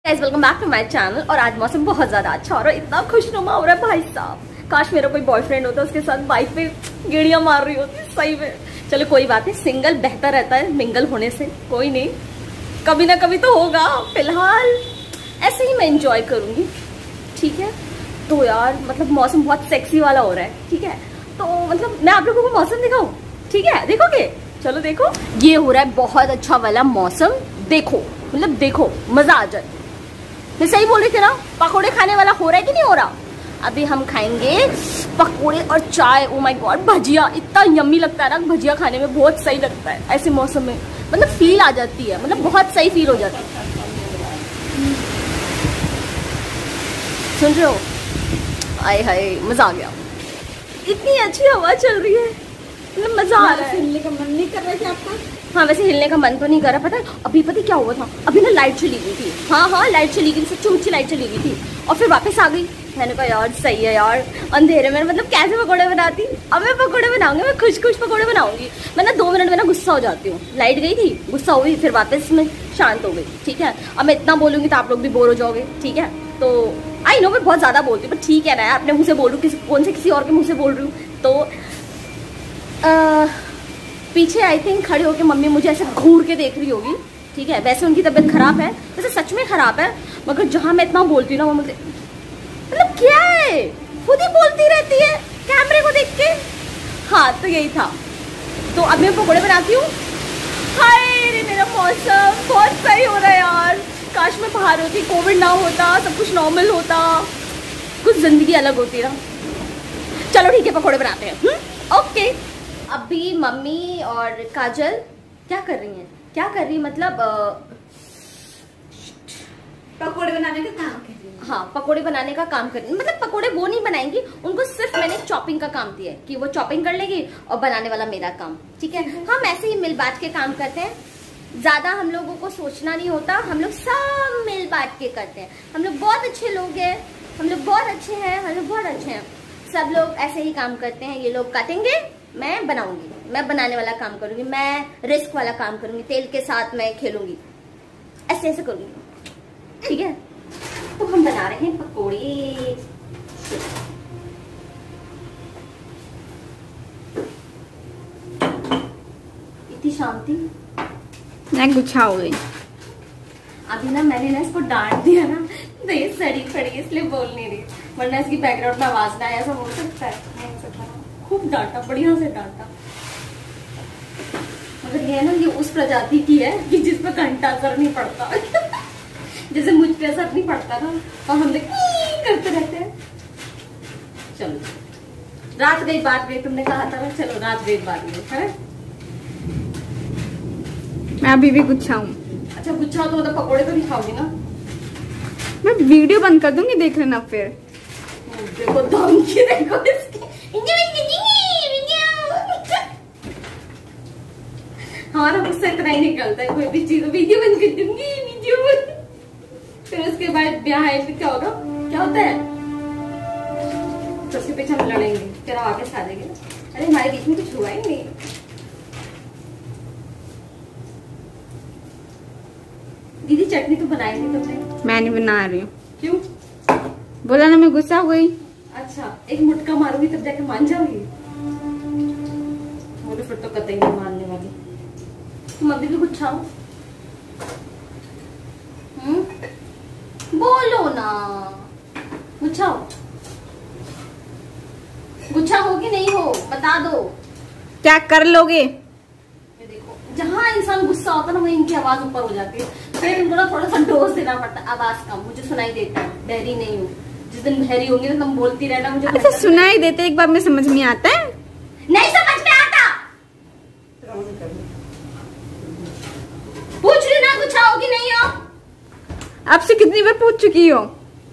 Guys welcome back to my channel. और आज मौसम बहुत ज्यादा अच्छा हो रहा है, इतना खुशनुमा हो रहा है भाई साहब। काश मेरा कोई बॉयफ्रेंड होता, उसके साथ बाइक पे गेड़ियां मार रही होती सही में। चलो कोई बात नहीं, सिंगल बेहतर रहता है मिंगल होने से। कोई नहीं, कभी ना कभी तो होगा। फिलहाल ऐसे ही मैं एंजॉय करूंगी, ठीक है। तो यार मतलब मौसम बहुत सेक्सी वाला हो रहा है, ठीक है। तो मतलब मैं आप लोगों को मौसम दिखाऊं, ठीक है? देखोगे? चलो देखो, ये हो रहा है बहुत अच्छा वाला मौसम। देखो मतलब देखो, मजा आ जाए। मैं सही बोल रही थी ना? पकोड़े खाने वाला हो रहा है कि नहीं हो रहा? अभी हम खाएंगे पकोड़े और चाय। ओ माय गॉड, भजिया इतना यम्मी लगता है ना, भजिया खाने में बहुत सही लगता है ऐसे मौसम में। मतलब फील आ जाती है, मतलब बहुत सही फील हो जाती है। सुन रहे हो? आए हाय, मजा आ गया। इतनी अच्छी हवा चल रही है, मतलब मजा आ रहा है। हिलने का मन नहीं कर रहा है आपका? हाँ वैसे हिलने का मन तो नहीं कर रहा। पता है अभी पता क्या हुआ था? अभी ना लाइट चली गई थी। हाँ लाइट चली गई, सबसे ऊंची लाइट चली गई थी और फिर वापस आ गई। मैंने कहा यार सही है यार, अंधेरे में मतलब कैसे पकोड़े बनाती। अब मैं पकोड़े बनाऊंगी, मैं खुश खुश पकोड़े बनाऊंगी। मैं ना 2 मिनट में ना गुस्सा हो जाती हूँ। लाइट गई थी, गुस्सा हुई, फिर वापस में शांत हो गई, ठीक है। अब मैं इतना बोलूंगी तो आप लोग भी बोर हो जाओगे, ठीक है। तो आई नो मैं बहुत ज्यादा बोलती हूँ, पर ठीक है ना यार, अपने मुँह से बोल रही हूँ, कौन से किसी और के मुँह से बोल रही हूँ। तो पीछे आई थिंक खड़ी होकर मम्मी मुझे ऐसे घूर के देख रही होगी, ठीक है। वैसे उनकी तबीयत खराब है, वैसे सच में खराब है, मगर जहां मैं इतना बोलती हूँ ना वो मुझे मतलब क्या है, खुद ही बोलती रहती है कैमरे को देख के। हाँ तो यही था। तो अब मैं पकोड़े बनाती हूँ। हाय रे मेरा मौसम बहुत सही हो रहा है यार। काश मैं बाहर होती, कोविड ना होता, सब कुछ नॉर्मल होता, कुछ जिंदगी अलग होती ना। चलो ठीक है, पकोड़े बनाते हैं। ओके। अभी मम्मी और काजल क्या कर रही हैं? क्या कर रही मतलब पकोड़े बनाने का काम कर रही है। हाँ पकोड़े बनाने का काम कर रही है। मतलब पकोड़े वो नहीं बनाएंगी, उनको सिर्फ मैंने चॉपिंग का काम दिया है कि वो चॉपिंग कर लेगी और बनाने वाला मेरा काम, ठीक है। हम ऐसे ही मिल बांट के काम करते हैं, ज्यादा हम लोगों को सोचना नहीं होता, हम लोग सब मिल बांट के करते हैं। हम लोग बहुत अच्छे लोग हैं, हम लोग बहुत अच्छे हैं, हम लोग बहुत अच्छे हैं। सब लोग ऐसे ही काम करते हैं। ये लोग काटेंगे, मैं बनाऊंगी, मैं बनाने वाला काम करूंगी, मैं रिस्क वाला काम करूंगी, तेल के साथ मैं खेलूंगी, ऐसे ऐसे करूंगी, ठीक है। तो हम बना रहे हैं पकोड़े। इतनी शांति, मैं गुच्छा हो गई। अभी ना मैंने ना इसको डांट दिया ना, तो ये सड़ी पड़ी इसलिए बोल नहीं रही, वरना इसकी बैकग्राउंड में आवाज ना आए ऐसा हो सकता है? नहीं हो सकता। खूब डांटा, बढ़िया से डांटा। मगर ये है ना, ये उस प्रजाति की है कि जिस पर घंटा असर नहीं पड़ता जैसे मुझ पे असर नहीं पड़ता ना, और हम लोग करते रहते हैं। चलो रात गई बात गई, तुमने कहा था ना, चलो रात गई बात गई है। मैं अभी भी गुच्छा हूँ। अच्छा गुच्छा तो मतलब पकोड़े तो नहीं खाओगी ना? मैं वीडियो बंद कर दूंगी, देख लेना फिर। देखो धमकी, देखो इसकी। हमारा गुस्सा इतना ही निकलता है, कोई भी चीज वीडियो बंद कर दूंगी, वीडियो बंद। फिर उसके बाद ब्याह है तो क्या होगा, क्या होता है? तो उसके पीछे हम लड़ेंगे, तेरा वापस आ जाएंगे। अरे हमारे बीच में कुछ हुआ ही नहीं। दीदी चटनी तो बनाई थी तुमने? मैं नहीं बना रही हूँ। क्यों? बोला ना मैं गुस्सा हो गई। अच्छा एक मुटका मारूंगी तब जाके मान जाओगी? मुझे फिर तो कतई नहीं मानने वाली। तुम अभी भी गुच्छा हो? बोलो ना, गुच्छा हो? गुच्छा हो कि नहीं हो बता दो। क्या कर लोगे? देखो जहाँ इंसान गुस्सा होता है ना, वही इनकी आवाज ऊपर हो जाती है। फिर इनको ना थोड़ा सा डोज देना पड़ता है, आवाज कम, मुझे सुनाई देता है। बहरी नहीं हूँ, जिस दिन बहरी होंगी ना तुम बोलती रहना मुझे। अच्छा सुनाई देते, एक बार में समझ में आता है? नहीं समझ में आता। पूछ रही ना गुच्छा हो कि नहीं हो? आपसे कितनी बार पूछ चुकी हो?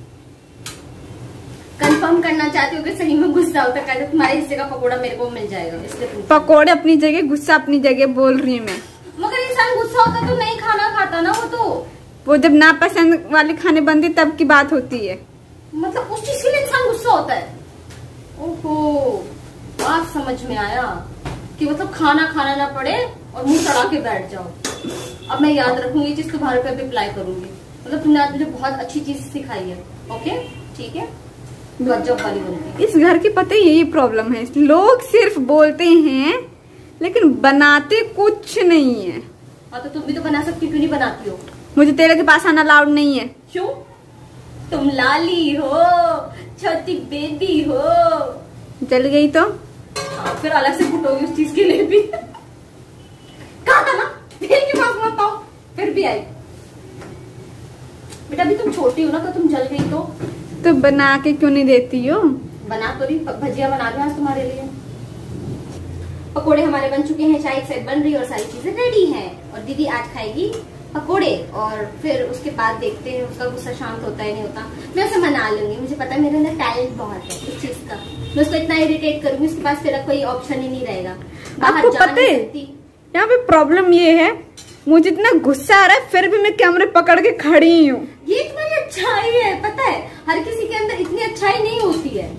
कंफर्म करना चाहती हूँ कि सही में गुस्सा होता है, तुम्हारे हिस्से का पकोड़ा मेरे को मिल जाएगा, इसलिए पकोड़े अपनी जगह, गुस्सा अपनी जगह बोल रही हूँ मैं। मगर इंसान गुस्सा होता तो नहीं खाना खाता ना, वो जब नापसंद वाले खाने बनते तब की बात होती है। मतलब उस चीज के लिए इंसान गुस्सा होता है। ओहो बात समझ में आया कि मतलब खाना खाना ना पड़े और मुंह चढ़ा के बैठ जाओ। अब मैं याद रखूंगी चीज, तुम्हारे पे भी अप्लाई करूंगी। मतलब तुमने आज मुझे बहुत अच्छी चीज सिखाई है। ओके ठीक है, गजब वाली बनती है। इस घर की पता ही यही प्रॉब्लम है, लोग सिर्फ बोलते हैं लेकिन बनाते कुछ नहीं है। हाँ तो तुम भी तो बना सकती, क्यों नहीं बनाती हो? मुझे तेरे के पास आना अलाउड नहीं है। क्यों? तुम लाली हो, छोटी बेबी हो। जल गई तो फिर अलग से फुटोगी उस चीज के लिए भी। कहा था ना तेरे के पास मत आओ, फिर भी आई। बेटा अभी तुम छोटी हो ना, तो तुम जल गई तो बना के क्यों नहीं देती हो? बना तो रही, भजिया बना रही आज तुम्हारे लिए। पकोड़े हमारे बन चुके हैं, चाय एक साइड बन रही है और सारी चीजें रेडी हैं। और दीदी आज खाएगी पकोड़े और फिर उसके बाद देखते हैं उसका गुस्सा शांत होता है नहीं होता। मैं उसे मना लूंगी, मुझे पता है मेरे अंदर टैलेंट बहुत है इस चीज का। मैं उसको इतना इरिटेट करूंगी, उसके पास फिर कोई ऑप्शन ही नहीं रहेगा। आपको पता है यहाँ पे प्रॉब्लम ये है, मुझे इतना गुस्सा आ रहा है फिर भी मैं कैमरे पकड़ के खड़ी हूँ। ये तुम्हारी अच्छाई है, पता है हर किसी के अंदर इतनी अच्छाई नहीं होती है।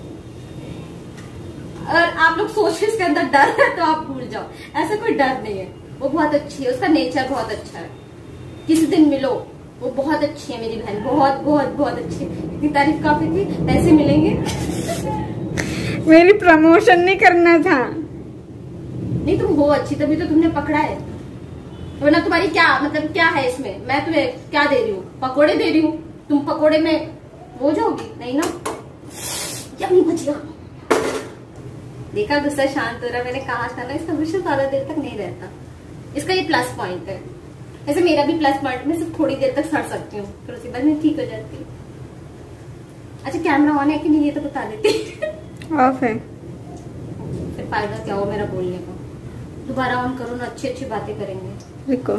अगर आप लोग सोच के इसके अंदर डर है तो आप भूल जाओ, ऐसा कोई डर नहीं है। वो बहुत अच्छी है, उसका नेचर बहुत अच्छा है। किसी दिन मिलो, वो बहुत अच्छी है मेरी बहन, बहुत बहुत बहुत अच्छी है। इतनी तारीफ काफी थी, पैसे मिलेंगे। मेरी प्रमोशन नहीं करना था। नहीं तुम हो अच्छी, तभी तो तुमने पकड़ा है। वरना तुम्हारी क्या मतलब क्या है इसमें? मैं तुम्हें क्या दे रही हूँ? पकोड़े दे रही हूँ, तुम पकोड़े में हो जाओगी नहीं ना? यम्मी भजिया। देखा गुस्सा शांत हो रहा। मैंने कहा था ना इसका गुस्सा ज्यादा देर तक नहीं रहता, इसका ये प्लस पॉइंट है। वैसे मेरा भी प्लस पॉइंट, मैं सिर्फ थोड़ी देर तक सड़ सकती हूँ, फिर उसके बाद मैं ठीक हो जाती हूँ। अच्छा कैमरा ऑन है कि नहीं ये तो बता देती। ऑफ है। फिर फायदा क्या हो मेरा बोलने का? दोबारा ऑन करो ना, अच्छी अच्छी बातें करेंगे। देखो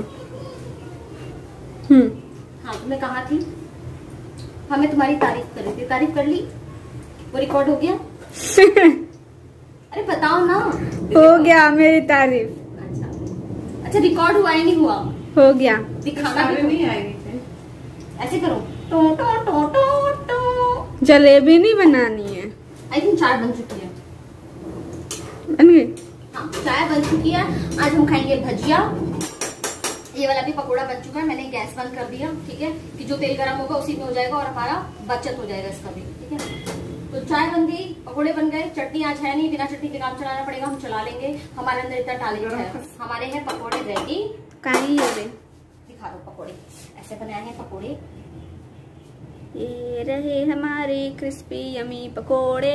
हाँ तो मैं कहाँ थी? हाँ मैं तुम्हारी तारीफ कर रही थी। तारीफ कर ली? वो रिकॉर्ड हो गया? अरे बताओ ना। हो गया मेरी तारीफ। अच्छा रिकॉर्ड हुआ है नहीं हुआ? हो गया। दिखाना भी नहीं आएगी। ऐसे करो टो टो टो टो टो। जलेबी नहीं बनानी है। आई थिंक चाय बन चुकी है। बन गई? हाँ चाय बन चुकी है। आज हम खाएंगे भजिया। ये वाला भी पकोड़ा बन चुका है, मैंने गैस बंद कर दिया। ठीक है कि जो तेल गर्म होगा उसी में हो जाएगा और हमारा बचत हो जाएगा इसका भी। ठीक है तो चाय बन गई, पकोड़े बन गए। चटनी आज है नहीं, बिना चटनी के काम चलाना पड़ेगा, हम चला लेंगे। हमारे अंदर इतना टैलेंट है। हमारे हैं पकोड़े रेडी। कहीं ये दिखा दो पकोड़े, ऐसे बनाए हैं पकोड़े। ये रहे हमारे क्रिस्पी यमी पकोड़े।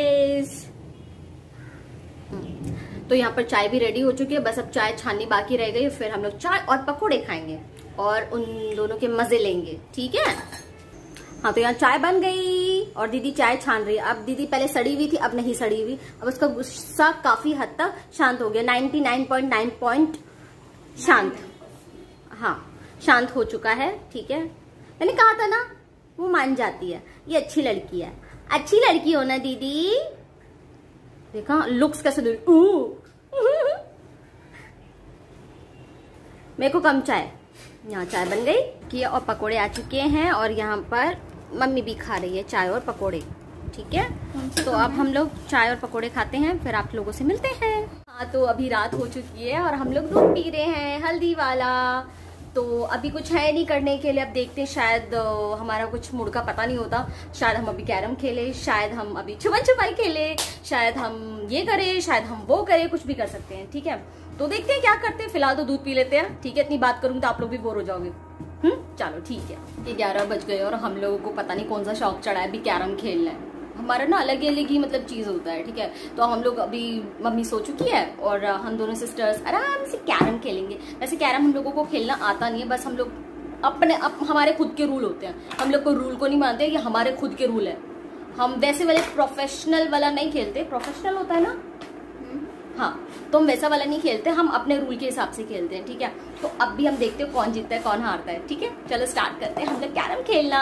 तो यहाँ पर चाय भी रेडी हो चुकी है, बस अब चाय छाननी बाकी रह गई। फिर हम लोग चाय और पकोड़े खाएंगे और उन दोनों के मजे लेंगे। ठीक है हाँ तो यहाँ चाय बन गई और दीदी चाय छान रही है। अब दीदी पहले सड़ी हुई थी, अब नहीं सड़ी हुई। अब उसका गुस्सा काफी हद तक शांत हो गया, 99.9 शांत। हाँ शांत हो चुका है। ठीक है मैंने कहा था ना वो मान जाती है, ये अच्छी लड़की है। अच्छी लड़की हो ना दीदी? देखा लुक्स कैसे दे। मेरे को कम चाय। यहाँ चाय बन गई कि और पकोड़े आ चुके हैं और यहाँ पर मम्मी भी खा रही है चाय और पकोड़े। ठीक है तो अब हम लोग चाय और पकोड़े खाते हैं, फिर आप लोगों से मिलते हैं। हाँ तो अभी रात हो चुकी है और हम लोग दूध पी रहे हैं हल्दी वाला। तो अभी कुछ है नहीं करने के लिए, अब देखते हैं शायद हमारा कुछ मूड का पता नहीं होता। शायद हम अभी कैरम खेले, शायद हम अभी छुपन छुपाई खेले, शायद हम ये करें, शायद हम वो करें, कुछ भी कर सकते हैं। ठीक है तो देखते हैं क्या करते हैं। फिलहाल तो दूध पी लेते हैं। ठीक है इतनी बात करूंगी तो आप लोग भी बोर हो जाओगे। चलो ठीक है। ये 11 बज गए और हम लोगों को पता नहीं कौन सा शौक चढ़ा है अभी कैरम खेलना है। हमारा ना अलग ही मतलब चीज होता है। ठीक है तो हम लोग अभी मम्मी सो चुकी है और हम दोनों सिस्टर्स आराम से कैरम खेलेंगे। वैसे कैरम हम लोगों को खेलना आता नहीं है, बस हम लोग हमारे खुद के रूल होते हैं। हम लोग कोई रूल को नहीं मानते, ये हमारे खुद के रूल है। हम वैसे वाले प्रोफेशनल वाला नहीं खेलते। प्रोफेशनल होता है ना? हाँ तो हम वैसा वाला नहीं खेलते, हम अपने रूल के हिसाब से खेलते हैं। ठीक है तो अब भी हम देखते हैं कौन जीतता है कौन हारता है। ठीक है चलो स्टार्ट करते हैं हम लोग कैरम खेलना।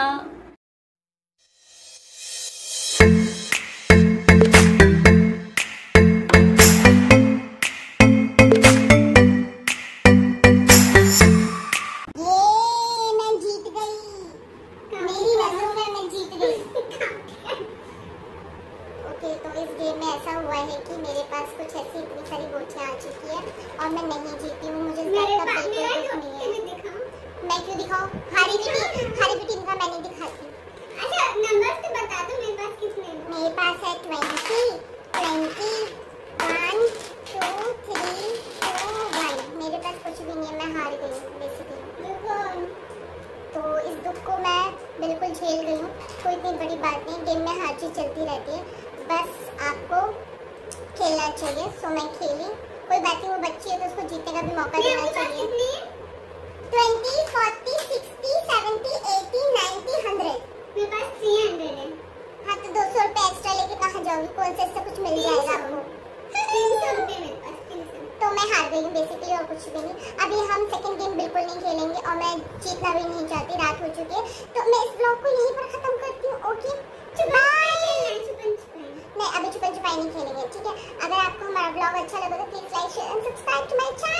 तो इस गेम में ऐसा हुआ है कि मेरे पास कुछ ऐसी इतनी सारी गोटियां आ चुकी है और मैं नहीं जीती हूँ। मुझे इस बात का बिल्कुल दुख नहीं है। मैं क्यों दिखाऊं? हारी बेटी इनका मैं नहीं दिखाती। अच्छा नंबर्स तो बता दो, मेरे पास कितने हैं? मेरे पास है 20, 21, 2, 3, 2, 1। मेरे पास कुछ भी नहीं है, मैं हार गई हूँ बेसिकली। तो इस दुख को मैं बिल्कुल झेल गई हूँ। कोई इतनी बड़ी बात नहीं, गेम में हर चीज़ चलती रहती है, बस आपको खेलना चाहिए। सो मैं खेली, कोई बात नहीं, वो बच्ची है तो उसको जीतने का भी मौका देना चाहिए। 20, 40, 60, 70, 80, 90, 100। मेरे पास 300 है। हाँ तो 200 रुपये एक्स्ट्रा लेके कहाँ जाओगी? कौन से कुछ मिल जाएगा आपको? 300 रुपये मेरे पास। तो मैं हार गई हूँ बेसिकली, और कुछ भी नहीं। अभी हम सेकंड गेम बिल्कुल नहीं खेलेंगे और मैं जीतना भी नहीं चाहती, रात हो चुकी है। तो मैं इस ब्लॉग को यहीं पर खत्म करती हूँ। ओके नहीं, अभी छुपन छुपाई नहीं खेलेंगे, ठीक है? अगर आपको हमारा ब्लॉग अच्छा लगा तो please like share and subscribe to my channel.